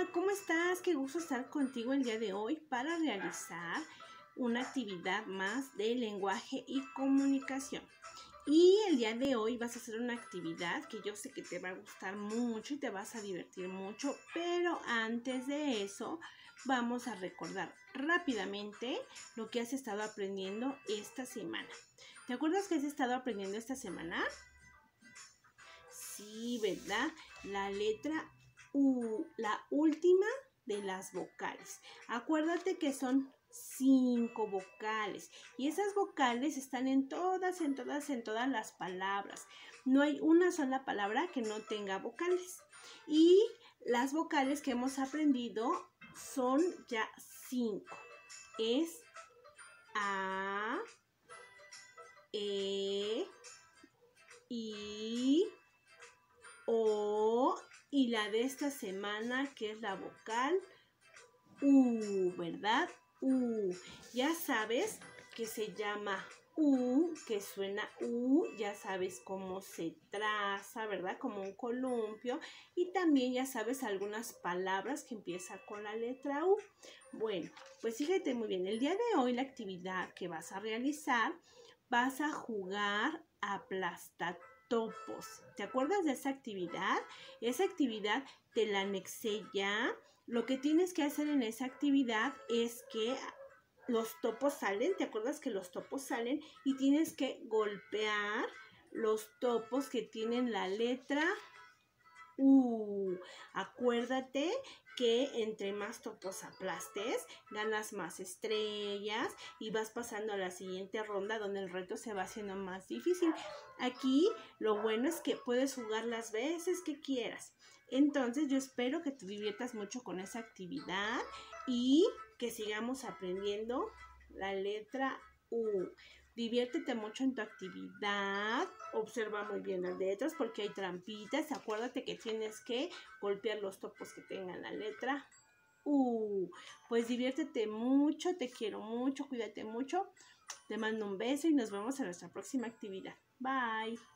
Hola, ¿cómo estás? Qué gusto estar contigo el día de hoy para realizar una actividad más de lenguaje y comunicación. Y el día de hoy vas a hacer una actividad que yo sé que te va a gustar mucho y te vas a divertir mucho, pero antes de eso vamos a recordar rápidamente lo que has estado aprendiendo esta semana. ¿Te acuerdas que has estado aprendiendo esta semana? Sí, ¿verdad? La letra U, la última de las vocales. Acuérdate que son 5 vocales y esas vocales están en todas las palabras. No hay una sola palabra que no tenga vocales. Y las vocales que hemos aprendido son ya 5. Es A, E, I, O y la de esta semana que es la vocal U, ¿verdad? U. Ya sabes que se llama U, que suena U, ya sabes cómo se traza, ¿verdad? Como un columpio. Y también ya sabes algunas palabras que empiezan con la letra U. Bueno, pues fíjate muy bien, el día de hoy la actividad que vas a realizar, vas a jugar aplastatopos. ¿Te acuerdas de esa actividad? Esa actividad te la anexé ya. Lo que tienes que hacer en esa actividad es que los topos salen, ¿te acuerdas que los topos salen? Y tienes que golpear los topos que tienen la letra U. Acuérdate que entre más topos aplastes, ganas más estrellas y vas pasando a la siguiente ronda donde el reto se va haciendo más difícil. Aquí lo bueno es que puedes jugar las veces que quieras. Entonces yo espero que te diviertas mucho con esa actividad y que sigamos aprendiendo la letra U. Diviértete mucho en tu actividad, observa muy bien las letras porque hay trampitas. Acuérdate que tienes que golpear los topos que tengan la letra U. Pues diviértete mucho, te quiero mucho, cuídate mucho. Te mando un beso y nos vemos en nuestra próxima actividad. Bye.